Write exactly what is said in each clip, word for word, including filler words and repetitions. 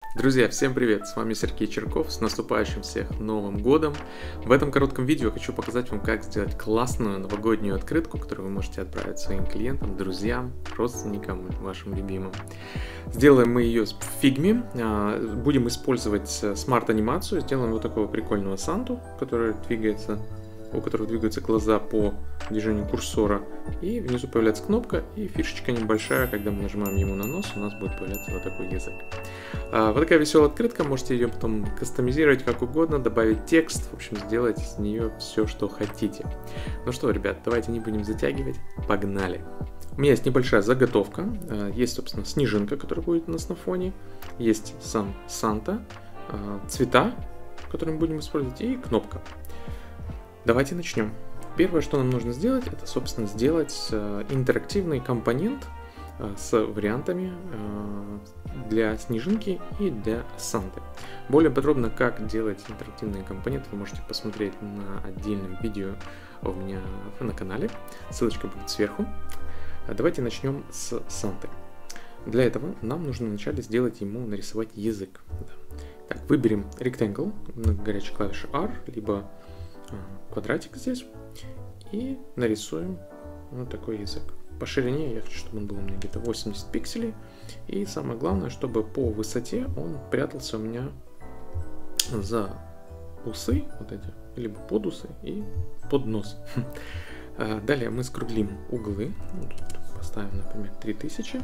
Друзья, всем привет! С вами Сергей Черков, с наступающим всех Новым Годом! В этом коротком видео я хочу показать вам, как сделать классную новогоднюю открытку, которую вы можете отправить своим клиентам, друзьям, родственникам, вашим любимым. Сделаем мы ее в Figma, будем использовать смарт-анимацию, сделаем вот такого прикольного Санту, который двигается, у которого двигаются глаза по движению курсора, и внизу появляется кнопка, и фишечка небольшая, когда мы нажимаем ему на нос, у нас будет появляться вот такой язык. А, вот такая веселая открытка, можете ее потом кастомизировать как угодно, добавить текст, в общем, сделать из нее все, что хотите. Ну что, ребят, давайте не будем затягивать, погнали! У меня есть небольшая заготовка, есть, собственно, снежинка, которая будет у нас на фоне, есть сам Санта, цвета, которые мы будем использовать, и кнопка. Давайте начнем. Первое, что нам нужно сделать, это, собственно, сделать интерактивный компонент с вариантами для снежинки и для Санты. Более подробно, как делать интерактивные компоненты, вы можете посмотреть на отдельном видео у меня на канале. Ссылочка будет сверху. Давайте начнем с Санты. Для этого нам нужно вначале сделать ему, нарисовать язык. Так, выберем Rectangle на горячей клавише R, либо квадратик здесь, и нарисуем вот такой язык. По ширине я хочу, чтобы он был у меня где-то восемьдесят пикселей, и самое главное, чтобы по высоте он прятался у меня за усы, вот эти, либо под усы и под нос. Далее мы скруглим углы, поставим, например, три тысячи,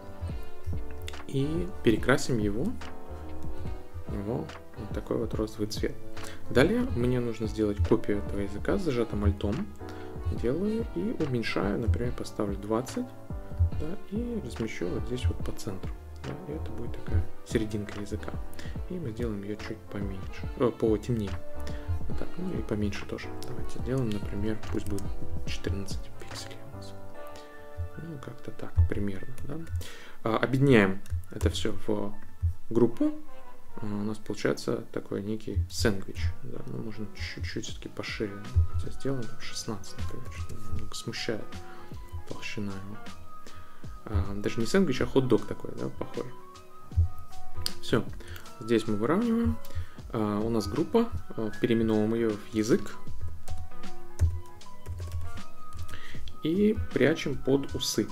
и перекрасим его в вот такой вот розовый цвет. Далее мне нужно сделать копию этого языка с зажатым альтом. Делаю и уменьшаю, например, поставлю двадцать, да, и размещу вот здесь вот по центру. Да, и это будет такая серединка языка. И мы сделаем ее чуть поменьше, о, потемнее. Вот так, ну и поменьше тоже. Давайте сделаем, например, пусть будет четырнадцать пикселей у нас. Ну, как-то так, примерно. Да. А, объединяем это все в группу. У нас получается такой некий сэндвич. Да, ну, можно чуть-чуть все-таки пошире. Хотя сделаем шестнадцать, например, что немного смущает толщина его. А, даже не сэндвич, а хот-дог такой, да, похоже. Все. Здесь мы выравниваем. А, у нас группа. А, переименовываем ее в язык. И прячем под усы.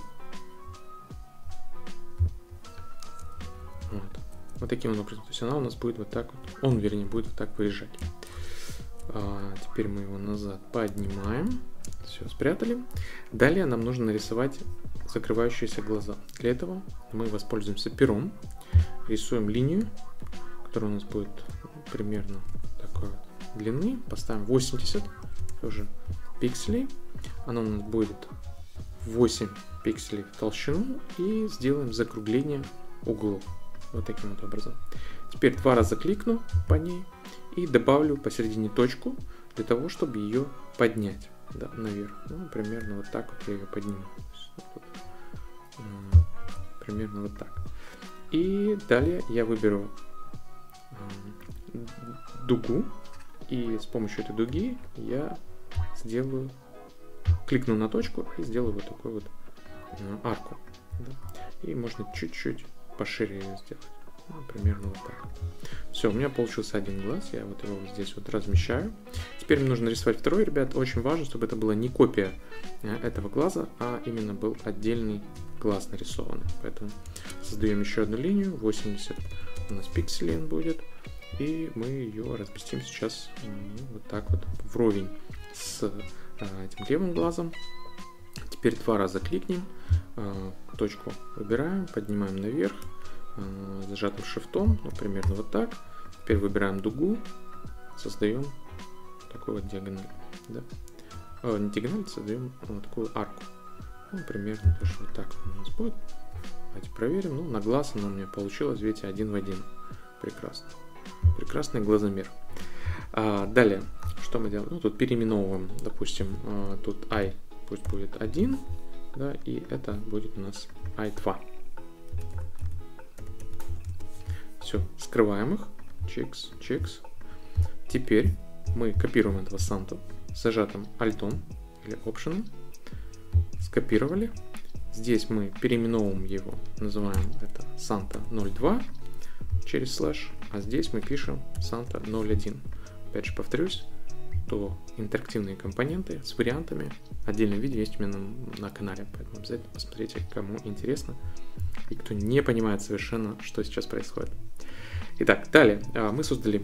Вот таким образом. То есть она у нас будет вот так вот, он, вернее, будет вот так выезжать. А, теперь мы его назад поднимаем. Все, спрятали. Далее нам нужно нарисовать закрывающиеся глаза. Для этого мы воспользуемся пером. Рисуем линию, которая у нас будет примерно такой вот длины. Поставим восемьдесят тоже пикселей. Она у нас будет восемь пикселей в толщину. И сделаем закругление углов. Вот таким вот образом. Теперь два раза кликну по ней и добавлю посередине точку для того, чтобы ее поднять, да, наверх. Ну, примерно вот так вот я ее подниму. Примерно вот так. И далее я выберу дугу, и с помощью этой дуги я сделаю, кликну на точку и сделаю вот такую вот арку. Да. И можно чуть-чуть пошире ее сделать. Ну, примерно вот так. Все, у меня получился один глаз. Я вот его здесь вот размещаю. Теперь мне нужно рисовать второй, ребят. Очень важно, чтобы это была не копия этого глаза, а именно был отдельный глаз нарисованный. Поэтому создаем еще одну линию. восемьдесят у нас пикселей он будет. И мы ее разместим сейчас ну, вот так вот вровень с а, этим левым глазом. Теперь два раза кликнем, точку выбираем, поднимаем наверх, зажатым шифтом, ну, примерно вот так. Теперь выбираем дугу, создаем такую вот диагональ. Да? О, не диагональ, создаем вот такую арку. Ну, примерно тоже вот так у нас будет. Давайте проверим. Ну, на глаз оно у меня получилось, видите, один в один. Прекрасно. Прекрасный глазомер. А, далее, что мы делаем? Ну, тут переименовываем, допустим, тут I. Пусть будет один, да, и это будет у нас ай два. Все, скрываем их. Чикс, чикс. Теперь мы копируем этого Санту с зажатым альтом или Option. Скопировали. Здесь мы переименовываем его, называем это Санта ноль два. через слэш, а здесь мы пишем Santa ноль один. Опять же повторюсь, то интерактивные компоненты с вариантами, отдельное видео есть именно на канале, поэтому обязательно посмотрите, кому интересно и кто не понимает совершенно, что сейчас происходит. Итак, далее мы создали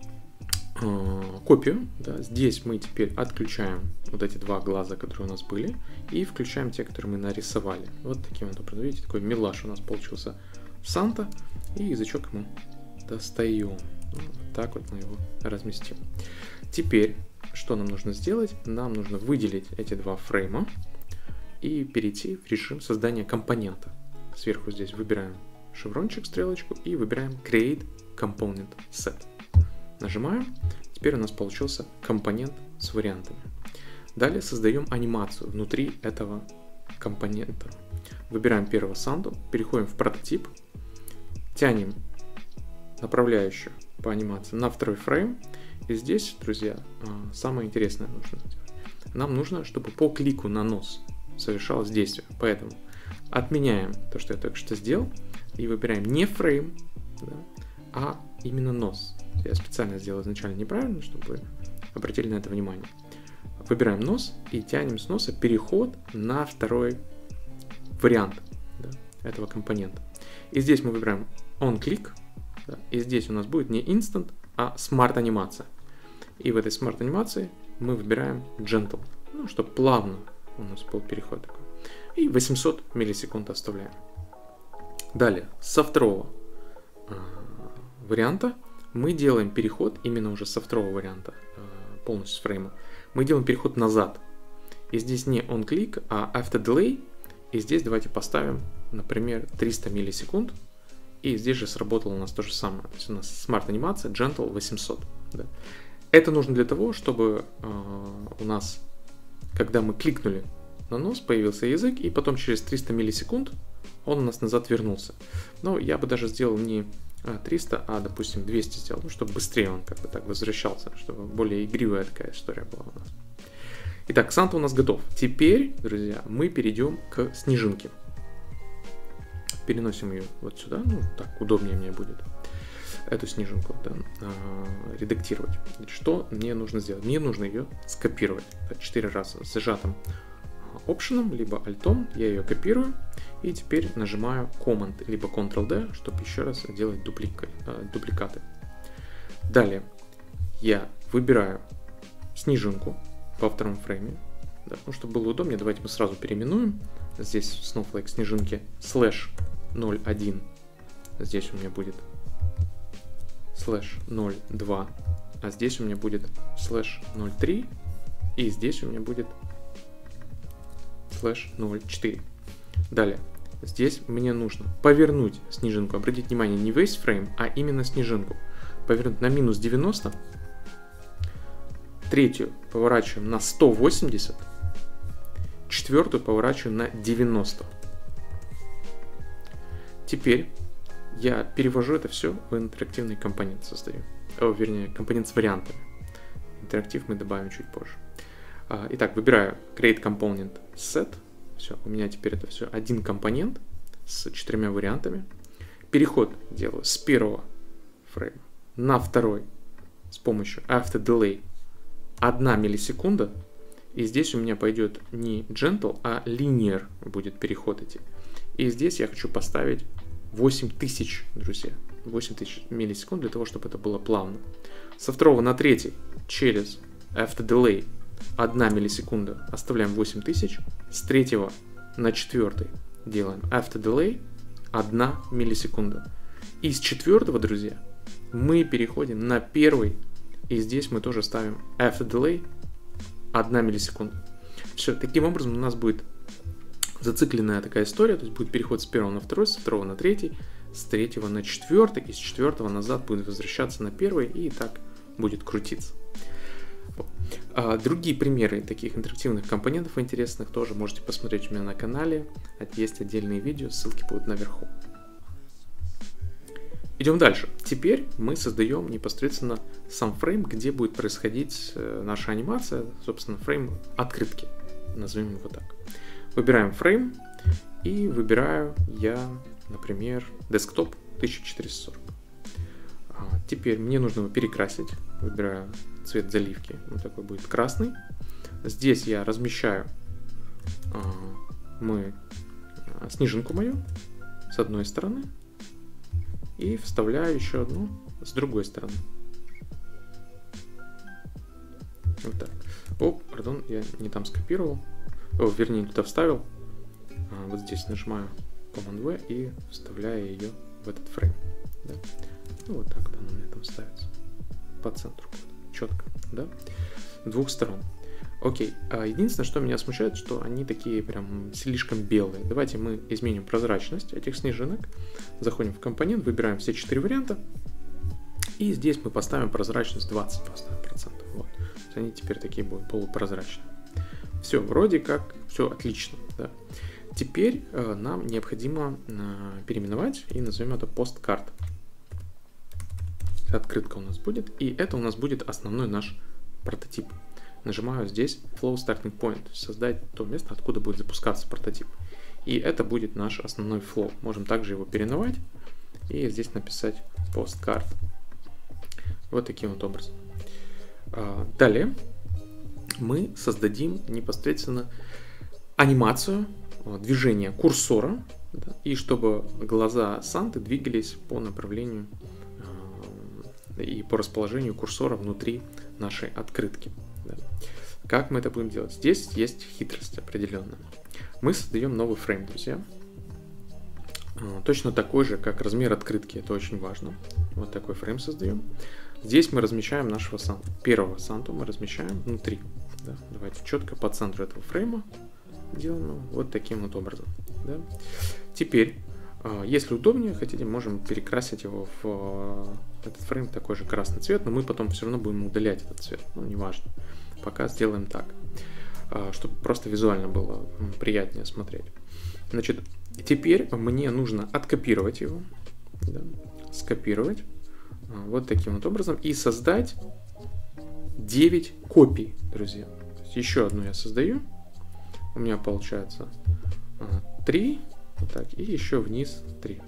э, копию, да. Здесь мы теперь отключаем вот эти два глаза, которые у нас были, и включаем те, которые мы нарисовали. Вот таким вот образом, видите, такой милаш у нас получился Санта, и язычок мы достаем. Вот так вот мы его разместим. Теперь, что нам нужно сделать? Нам нужно выделить эти два фрейма и перейти в режим создания компонента. Сверху здесь выбираем шеврончик, стрелочку и выбираем Create Component Set. Нажимаем. Теперь у нас получился компонент с вариантами. Далее создаем анимацию внутри этого компонента. Выбираем первого Санту, переходим в прототип, тянем направляющую по анимации на второй фрейм. И здесь, друзья, самое интересное нужно сделать. Нам нужно, чтобы по клику на нос совершалось действие. Поэтому отменяем то, что я только что сделал, и выбираем не фрейм, да, а именно нос. Я специально сделал изначально неправильно, чтобы вы обратили на это внимание. Выбираем нос и тянем с носа переход на второй вариант, да, этого компонента. И здесь мы выбираем on-click, да, и здесь у нас будет не instant, а smart анимация. И в этой смарт анимации мы выбираем Gentle, ну, чтобы плавно у нас был переход такой. И восемьсот миллисекунд оставляем. Далее, со второго э, варианта мы делаем переход, именно уже со второго варианта, э, полностью с фрейма, мы делаем переход назад. И здесь не on-click, а after delay. И здесь давайте поставим, например, триста миллисекунд. И здесь же сработало у нас то же самое. То есть у нас смарт анимация Gentle восемьсот. Да. Это нужно для того, чтобы э, у нас, когда мы кликнули на нос, появился язык, и потом через триста миллисекунд он у нас назад вернулся. Но я бы даже сделал не триста, а, допустим, двести сделал, ну, чтобы быстрее он как бы так возвращался, чтобы более игривая такая история была у нас. Итак, Санта у нас готов. Теперь, друзья, мы перейдем к снежинке. Переносим ее вот сюда, ну, так удобнее мне будет эту снежинку, да, э, редактировать. Что мне нужно сделать? Мне нужно ее скопировать четыре раза с зажатым опшеном, либо альтом. Я ее копирую и теперь нажимаю Command, либо контрол-D, чтобы еще раз делать дуплика, э, дубликаты. Далее я выбираю снежинку во втором фрейме. Да, ну, чтобы было удобнее, давайте мы сразу переименуем. Здесь Snowflake снежинки слэш ноль один. Здесь у меня будет слэш ноль два, а здесь у меня будет слэш ноль три, и здесь у меня будет слэш ноль четыре. Далее, здесь мне нужно повернуть снежинку, обратите внимание, не весь фрейм, а именно снежинку. Повернуть на минус девяносто, третью поворачиваем на сто восемьдесят, четвертую поворачиваем на девяносто. Теперь я перевожу это все в интерактивный компонент, создаю. О, вернее, компонент с вариантами. Интерактив мы добавим чуть позже. Итак, выбираю Create Component Set. Все, у меня теперь это все один компонент с четырьмя вариантами. Переход делаю с первого фрейма на второй с помощью After Delay одна миллисекунда. И здесь у меня пойдет не Gentle, а Linear будет переход идти. И здесь я хочу поставить восемь тысяч, друзья. восемь тысяч миллисекунд для того, чтобы это было плавно. Со второго на третий через After Delay одна миллисекунда оставляем восемь тысяч. С третьего на четвертый делаем After Delay одна миллисекунда. И с четвертого, друзья, мы переходим на первый. И здесь мы тоже ставим After Delay одна миллисекунда. Все, таким образом у нас будет зацикленная такая история, то есть будет переход с первого на второй, с второго на третий, с третьего на четвертый, и с четвертого назад будет возвращаться на первый, и так будет крутиться. Вот. А другие примеры таких интерактивных компонентов интересных тоже можете посмотреть у меня на канале, есть отдельные видео, ссылки будут наверху. Идем дальше. Теперь мы создаем непосредственно сам фрейм, где будет происходить наша анимация, собственно, фрейм открытки, назовем его так. Выбираем фрейм и выбираю я, например, десктоп тысяча четыреста сорок. теперь мне нужно его перекрасить. Выбираю цвет заливки, вот такой будет красный. Здесь я размещаю э, мы снежинку мою с одной стороны и вставляю еще одну с другой стороны. Вот так. О, пардон, я не там скопировал. О, вернее, туда вставил. А, вот здесь нажимаю команд вэ и вставляю ее в этот фрейм. Да? Ну, вот так вот она у меня там ставится. По центру. Четко. Да? С двух сторон. Окей. А единственное, что меня смущает, что они такие прям слишком белые. Давайте мы изменим прозрачность этих снежинок. Заходим в компонент, выбираем все четыре варианта. И здесь мы поставим прозрачность двадцать процентов. Вот. Они теперь такие будут полупрозрачные. Все, вроде как все отлично. Да. Теперь э, нам необходимо э, переименовать и назовем это посткарт. Открытка у нас будет. И это у нас будет основной наш прототип. Нажимаю здесь Flow Starting Point. Создать то место, откуда будет запускаться прототип. И это будет наш основной flow. Можем также его переименовать. И здесь написать посткарт. Вот таким вот образом. Далее мы создадим непосредственно анимацию движения курсора, да, и чтобы глаза Санты двигались по направлению э, и по расположению курсора внутри нашей открытки. Да. Как мы это будем делать? Здесь есть хитрость определенная. Мы создаем новый фрейм, друзья. Э, точно такой же, как размер открытки, это очень важно. Вот такой фрейм создаем. Здесь мы размещаем нашего Санту. Первого Санту мы размещаем внутри. Да? Давайте четко по центру этого фрейма делаем вот таким вот образом. Да? Теперь, если удобнее, хотите, можем перекрасить его в этот фрейм такой же красный цвет, но мы потом все равно будем удалять этот цвет. Ну, неважно. Пока сделаем так, чтобы просто визуально было приятнее смотреть. Значит, теперь мне нужно откопировать его, да? Скопировать. Вот таким вот образом. И создать девять копий, друзья. То есть еще одну я создаю. У меня получается три. Вот так. И еще вниз три.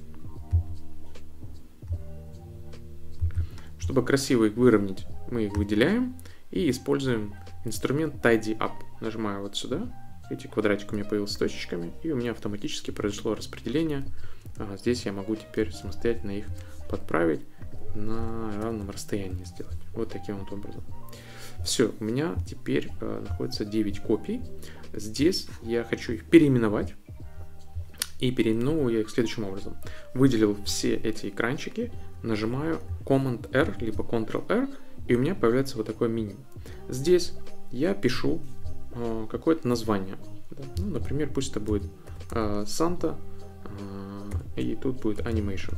Чтобы красиво их выровнять, мы их выделяем. И используем инструмент Tidy Up. Нажимаю вот сюда. Видите, квадратик у меня появился с точечками. И у меня автоматически произошло распределение. Здесь я могу теперь самостоятельно их подправить. На равном расстоянии сделать. Вот таким вот образом. Все, у меня теперь э, находится девять копий. Здесь я хочу их переименовать. И переименовываю я их следующим образом. Выделил все эти экранчики, нажимаю команд-эр, либо контрол-эр, и у меня появляется вот такое меню. Здесь я пишу э, какое-то название. Да? Ну, например, пусть это будет э, Санта, э, и тут будет Animation.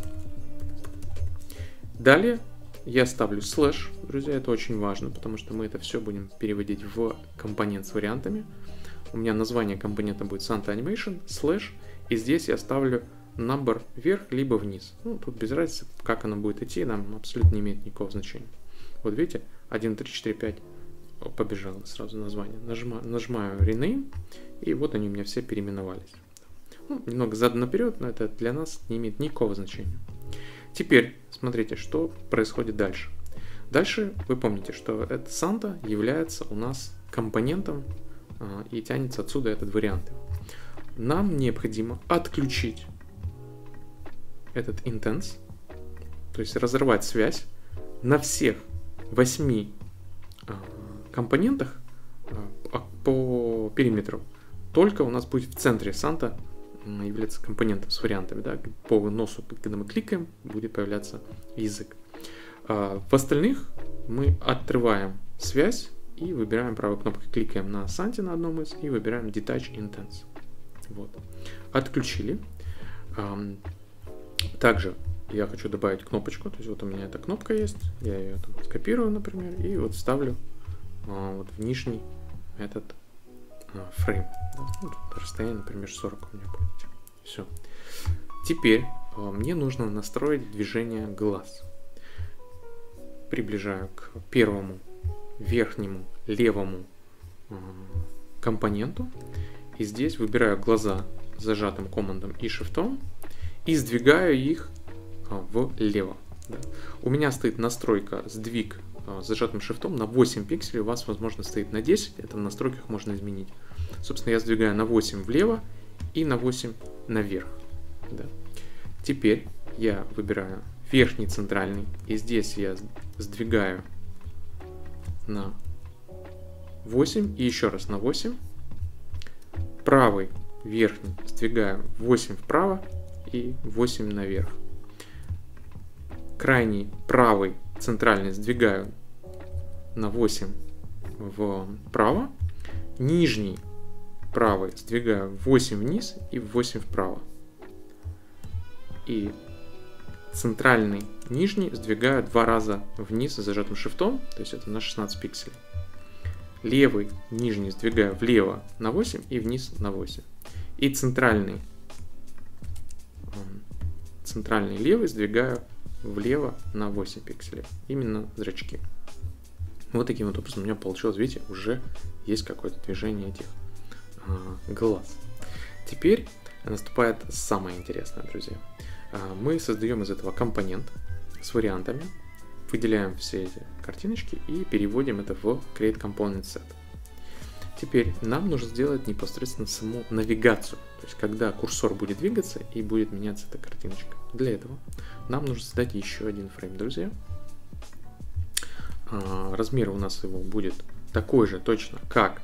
Далее я ставлю слэш, друзья, это очень важно, потому что мы это все будем переводить в компонент с вариантами. У меня название компонента будет Santa Animation, слэш, и здесь я ставлю number вверх, либо вниз. Ну, тут без разницы, как оно будет идти, нам абсолютно не имеет никакого значения. Вот видите, один, три, четыре, пять, побежало сразу название. Нажимаю, нажимаю Rename, и вот они у меня все переименовались. Ну, немного задом наперед, но это для нас не имеет никакого значения. Теперь смотрите, что происходит дальше. Дальше вы помните, что это Санта является у нас компонентом а, и тянется отсюда этот вариант. Нам необходимо отключить этот Intense, то есть разорвать связь на всех восьми а, компонентах а, по периметру. Только у нас будет в центре Санта является компонентом с вариантами, да, по носу, когда мы кликаем, будет появляться язык. А в остальных мы отрываем связь и выбираем правой кнопкой, кликаем на Санте на одном из и выбираем Detach Intense. Вот. Отключили. А, также я хочу добавить кнопочку, то есть вот у меня эта кнопка есть, я ее там скопирую, например, и вот ставлю а, вот в нижний этот фрейм. Да? Вот расстояние, например, сорок у меня будет. Все. Теперь э, мне нужно настроить движение глаз. Приближаю к первому верхнему левому э, компоненту. И здесь выбираю глаза зажатым командом и шифтом и сдвигаю их э, влево. Да. У меня стоит настройка сдвиг с зажатым шифтом на восемь пикселей, у вас, возможно, стоит на десять, это в настройках можно изменить. Собственно, я сдвигаю на восемь влево и на восемь наверх. Да. Теперь я выбираю верхний центральный, и здесь я сдвигаю на восемь и еще раз на восемь. Правый верхний сдвигаю восемь вправо и восемь наверх. Крайний правый центральный сдвигаю на восемь вправо. Нижний правый сдвигаю восемь вниз и восемь вправо. И центральный нижний сдвигаю два раза вниз с зажатым шифтом, то есть это на шестнадцать пикселей. Левый нижний сдвигаю влево на восемь и вниз на восемь. И центральный, центральный левый сдвигаю влево на восемь пикселей. Именно зрачки. Вот таким вот образом у меня получилось, видите, уже есть какое-то движение этих а, глаз. Теперь наступает самое интересное, друзья. А, мы создаем из этого компонент с вариантами, выделяем все эти картиночки и переводим это в Create Component Set. Теперь нам нужно сделать непосредственно саму навигацию, то есть когда курсор будет двигаться и будет меняться эта картиночка. Для этого нам нужно создать еще один фрейм, друзья. Размер у нас его будет такой же точно, как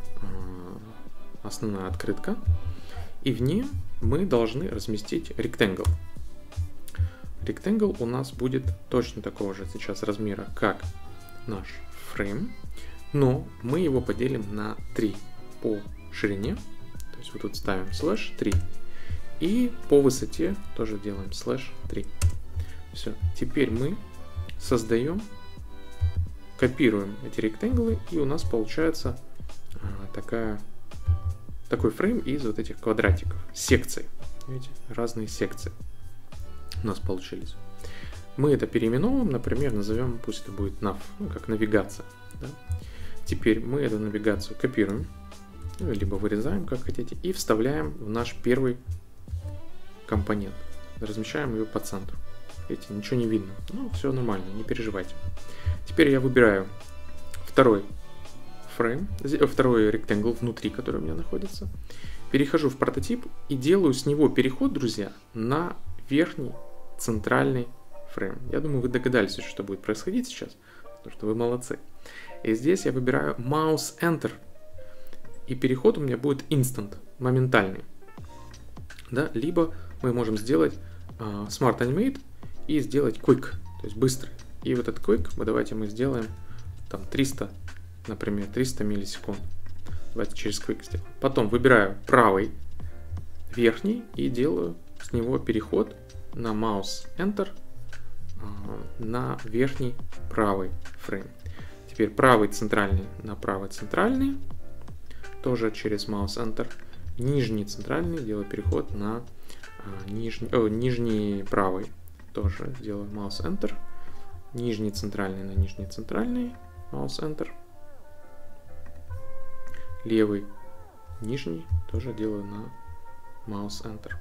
основная открытка. И в ней мы должны разместить rectangle. Rectangle у нас будет точно такого же сейчас размера, как наш фрейм. Но мы его поделим на три по ширине. То есть вот тут ставим слэш три. И по высоте тоже делаем слэш три. Все. Теперь мы создаем, копируем эти ректанглы, и у нас получается а, такая, такой фрейм из вот этих квадратиков, секций. Видите, разные секции у нас получились. Мы это переименуем, например, назовем, пусть это будет nav, ну, как навигация. Да? Теперь мы эту навигацию копируем, ну, либо вырезаем, как хотите, и вставляем в наш первый компонент. Размещаем ее по центру. Видите, ничего не видно. Ну, все нормально, не переживайте. Теперь я выбираю второй фрейм, второй rectangle внутри, который у меня находится. Перехожу в прототип и делаю с него переход, друзья, на верхний центральный фрейм. Я думаю, вы догадались, что будет происходить сейчас, потому что вы молодцы. И здесь я выбираю Mouse Enter. И переход у меня будет instant, моментальный. Да? Либо мы можем сделать uh, Smart Animate и сделать Quick, то есть быстрый. И вот этот Quick, мы, давайте мы сделаем там триста, например, триста миллисекунд. Давайте через Quick сделаем. Потом выбираю правый верхний и делаю с него переход на Mouse Enter uh, на верхний правый фрейм. Теперь правый центральный на правый центральный, тоже через Mouse Enter. Нижний центральный делаю переход на а, нижний, о, нижний правый, тоже делаю Mouse Enter. Нижний центральный на нижний центральный, Mouse Enter. Левый нижний тоже делаю на Mouse Enter.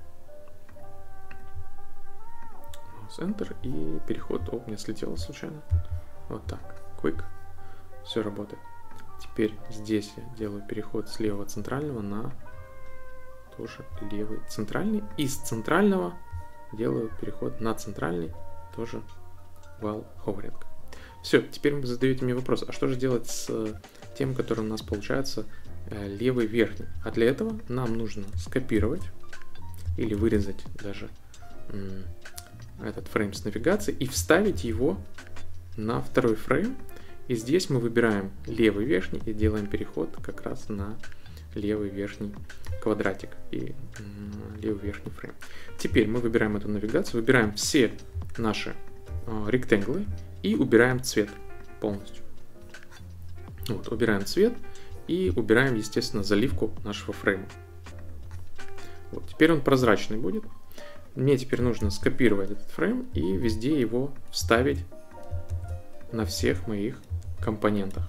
Mouse Enter и переход, о, у меня слетело случайно. Вот так, Quick. Все работает. Теперь здесь я делаю переход с левого центрального на тоже левый центральный. И с центрального делаю переход на центральный, тоже while hovering. Все, теперь вы задаете мне вопрос, а что же делать с тем, который у нас получается левый верхний? А для этого нам нужно скопировать или вырезать даже этот фрейм с навигацией и вставить его на второй фрейм. И здесь мы выбираем левый верхний и делаем переход как раз на левый верхний квадратик и левый верхний фрейм. Теперь мы выбираем эту навигацию, выбираем все наши э, ректанглы и убираем цвет полностью. Вот, убираем цвет и убираем, естественно, заливку нашего фрейма. Вот, теперь он прозрачный будет. Мне теперь нужно скопировать этот фрейм и везде его вставить на всех моих компонентах.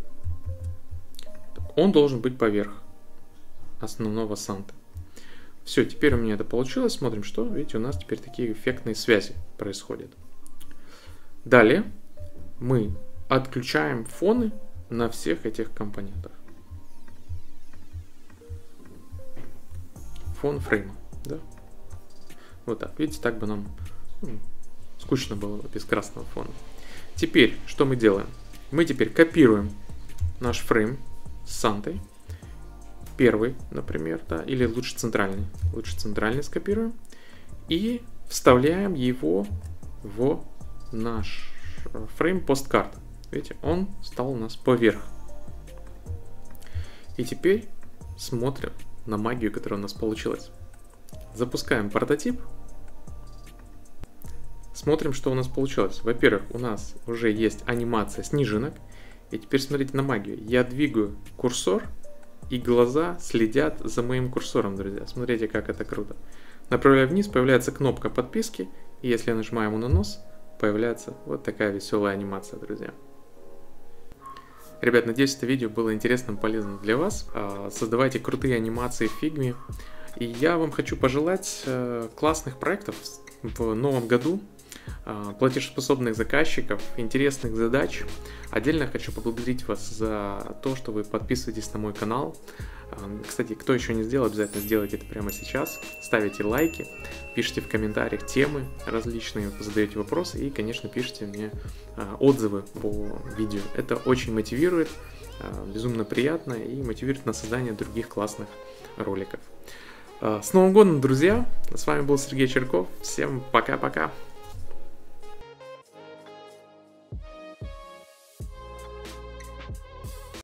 Он должен быть поверх основного санта. Все, теперь у меня это получилось. Смотрим, что, видите, у нас теперь такие эффектные связи происходят. Далее мы отключаем фоны на всех этих компонентах. Фон фрейма, да? Вот так, видите, так бы нам ну, скучно было без красного фона. Теперь, что мы делаем? Мы теперь копируем наш фрейм с Сантой. Первый, например, да, или лучше центральный. Лучше центральный скопируем. И вставляем его в наш фрейм посткарт. Видите, он стал у нас поверх. И теперь смотрим на магию, которая у нас получилась. Запускаем прототип. Смотрим, что у нас получилось. Во-первых, у нас уже есть анимация снежинок. И теперь смотрите на магию. Я двигаю курсор, и глаза следят за моим курсором, друзья. Смотрите, как это круто. Направляю вниз, появляется кнопка подписки. И если я нажимаю ему на нос, появляется вот такая веселая анимация, друзья. Ребят, надеюсь, это видео было интересным, полезным для вас. Создавайте крутые анимации в Figma. И я вам хочу пожелать классных проектов в новом году, платежеспособных заказчиков, интересных задач. Отдельно хочу поблагодарить вас за то, что вы подписываетесь на мой канал. Кстати, кто еще не сделал, обязательно сделайте это прямо сейчас. Ставите лайки, пишите в комментариях темы различные, задаете вопросы и, конечно, пишите мне отзывы по видео. Это очень мотивирует, безумно приятно и мотивирует на создание других классных роликов. С Новым годом, друзья! С вами был Сергей Черков. Всем пока-пока!